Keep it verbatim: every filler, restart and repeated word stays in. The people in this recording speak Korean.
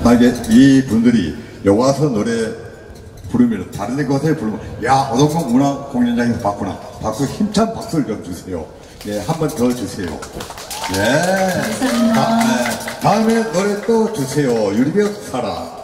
만약에 이 분들이 여기 와서 노래 부르면 다른 데 곳에 부르면 야 어동강 문화 공연장에서 봤구나. 박수 힘찬 박수를 좀 주세요. 예, 한 번 더 주세요. 예. 감사합니다. 다, 예, 다음에 노래 또 주세요. 유리벽 사랑.